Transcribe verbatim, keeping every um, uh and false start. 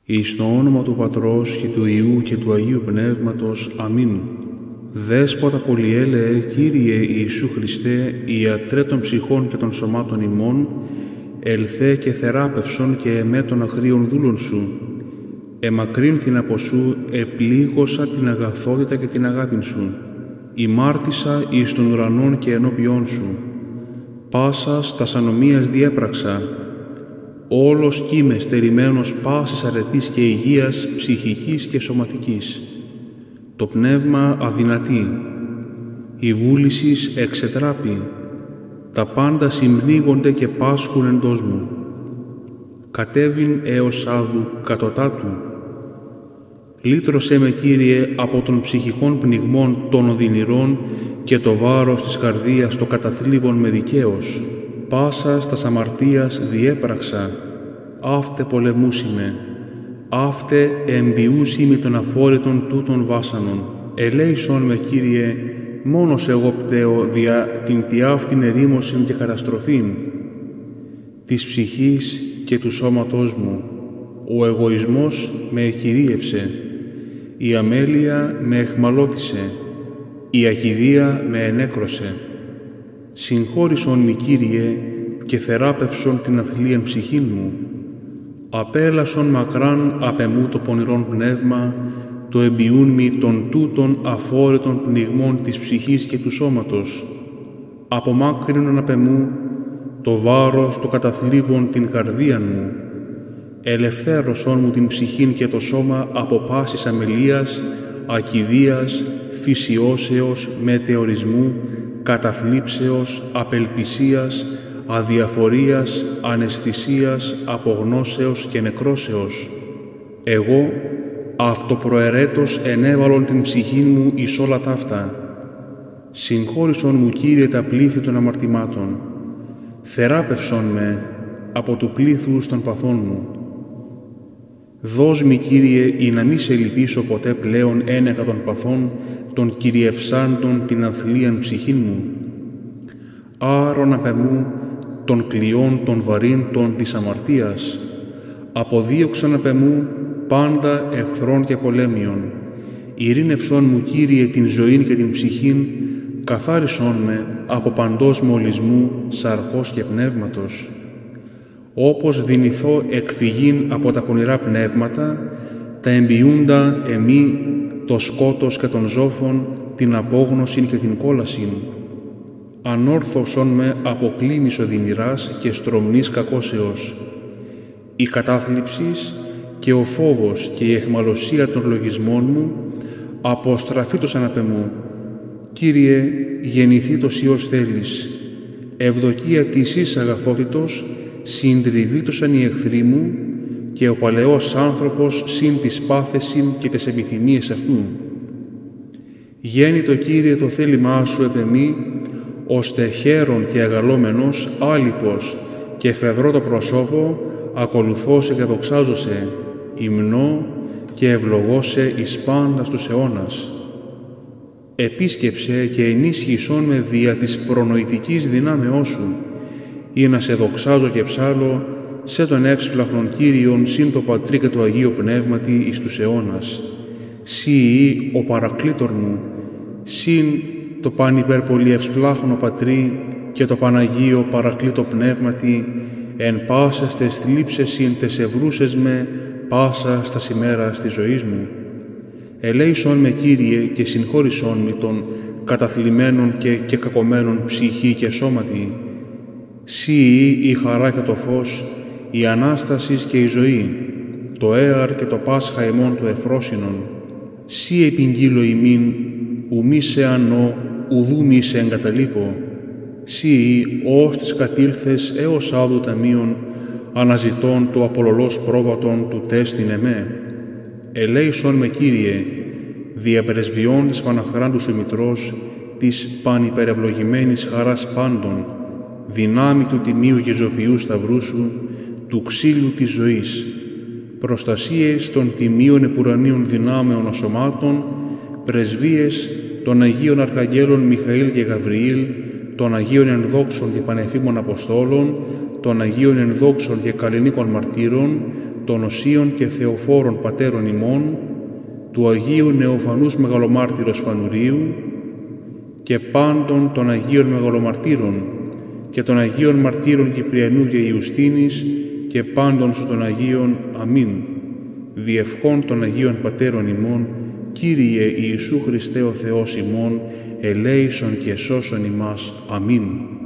Εις το όνομα του Πατρός και του Υιού και του Αγίου Πνεύματος. Αμήν. Δέσποτα πολυέλεε, Κύριε Ιησού Χριστέ, Ιατρέ των ψυχών και των σωμάτων ημών, ελθέ και θεράπευσον και εμέ των αγρίων δούλων σου. Εμακρύνθην από σου, επλήγωσα την αγαθότητα και την αγάπην σου. Ημάρτησα εις των ουρανών και ενώπιόν σου. Πάσας τας ανομίας διέπραξα. Όλος κι είμαι στερημένος πάσης αρετής και υγείας ψυχικής και σωματικής. Το πνεύμα αδυνατεί, η βούλησης εξετράπη, τα πάντα συμπνίγονται και πάσχουν εντός μου. Κατέβην έως άδου κατωτάτου. Λύτρωσέ με, Κύριε, από των ψυχικών πνιγμών των οδυνηρών και το βάρος της καρδίας το καταθλίβων με δικαίως. Πάσας τας αμαρτίας διέπραξα, αύτε πολεμούσιμε, αύτε εμπιούσιμη των αφόρητων τούτων βάσανων. Ελέησον με, Κύριε, μόνος εγώ πταίω δια την τιάφτην ερήμωσιν και καταστροφήν της ψυχής και του σώματός μου. Ο εγωισμός με εκυρίευσε, η αμέλεια με εχμαλώτισε, η ακηδία με ενέκρωσε. Συγχώρησον μη, Κύριε, και θεράπευσον την αθλίαν ψυχήν μου. Απέλασον μακράν απ' εμού το πονηρόν πνεύμα, το εμπιούν μη των τούτων αφόρητων πνιγμών της ψυχής και του σώματος. Απομάκρυνον απ' εμού το βάρος το καταθλίβων την καρδίαν μου. Ελευθέρωσον μου την ψυχήν και το σώμα από πάσης αμελίας, ακηδίας, φυσιώσεως, μετεωρισμού, καταθλίψεως, απελπισίας, αδιαφορίας, αναισθησίας, απογνώσεως και νεκρόσεως. Εγώ αυτοπροαιρέτως ενέβαλον την ψυχή μου εις όλα ταύτα. Συγχώρησον μου, Κύριε, τα πλήθη των αμαρτημάτων. Θεράπευσον με από του πλήθους των παθών μου. Δώσ' μη, Κύριε, ή να μη σε λυπήσω ποτέ πλέον ένεκα των παθών των κυριευσάντων την αθλίαν ψυχήν μου. Άρον απ' εμού των κλειών των βαρύντων της αμαρτίας. Αποδίωξον απ' εμού πάντα εχθρών και πολέμιων. Ειρήνευσον μου, Κύριε, την ζωήν και την ψυχήν, καθάρισον με από παντός μολυσμού, σαρκός και πνεύματος. Όπως δυνηθώ εκφυγήν από τα πονηρά πνεύματα, τα εμπιούντα εμεί το σκότος και των ζώφων, την απόγνωσιν και την κόλασιν. Ανόρθωσον με από κλίμης οδυνηράς και στρομνής κακώσεως. Η κατάθλιψης και ο φόβος και η αιχμαλωσία των λογισμών μου αποστραφήτωσαν απ' εμού. Κύριε, γεννηθήτως Υιός θέλεις. Ευδοκία της εις αγαθότητος συντριβήτωσαν οι εχθροί μου και ο παλαιός άνθρωπος συν της πάθεσιν και τις επιθυμίες αυτού. Γέννητο, Κύριε, το θέλημά σου επ' εμεί, ώστε χαίρον και αγαλόμενος, άλιπος και φεδρό το προσώπο, ακολουθώσε και δοξάζωσε, υμνώ και ευλογώσε εις πάντας τους αιώνας. Επίσκεψε και ενίσχυσόν με δια της προνοητικής δυνάμεώς σου, ή να σε δοξάζω και ψάλω, σε τον εύσπλαχνον Κύριον, συν το Πατρί και το Αγίο Πνεύματι εις τους αιώνας. Σύ ή ο παρακλήτωρ μου, συν το πανυπερπολι ευσπλάχνο Πατρί και το Παναγίο Παρακλήτω Πνεύματι, εν πάσας τες θλίψες συν τες ευρούσες με, πάσα στα ημέρας της ζωής μου. Ελέησον με, Κύριε, και συγχώρησον με των καταθλιμμένων και, και κακωμένων ψυχή και σώματι. Σύ η χαρά και το φως, η Ανάστασης και η ζωή, το έαρ και το Πάσχα ημών του εφρόσινον. Σύ επιγγείλω ημίν, ου μη σε ανώ, ουδού μη σε εγκαταλείπω. Σύ ως της κατήλθες έως άδου ταμείων, αναζητών το απολολός πρόβατον του τέστην εμέ. Ελέησον με, Κύριε, διαπερεσβειών της Παναχράντου σου Μητρός, της πανυπερευλογημένης χαράς πάντων, δυνάμει του τιμίου και ζωπιού σταυρού σου, του ξύλου της ζωής, προστασίες των τιμίων επουρανίων δυνάμεων ασωμάτων, πρεσβείες των Αγίων Αρχαγγέλων Μιχαήλ και Γαβριήλ, των Αγίων ενδόξων και πανεφήμων Αποστόλων, των Αγίων ενδόξων και καλλινίκων μαρτύρων, των Οσίων και Θεοφόρων Πατέρων ημών, του Αγίου Νεοφανούς Μεγαλομάρτυρος Φανουρίου και πάντων των Αγίων Μεγαλομαρτύρων και των Αγίων Μαρτύρων Κυπριανού και Ιουστίνης και πάντων σου των Αγίων. Αμήν. Διευχών των Αγίων Πατέρων ημών, Κύριε Ιησού Χριστέ ο Θεός ημών, ελέησον και σώσον ημάς. Αμήν.